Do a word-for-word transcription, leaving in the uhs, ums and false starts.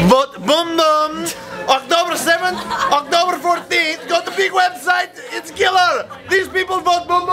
Vote Boom Boom. October seventh, October fourteenth. Go to big website. It's killer. These people vote Boom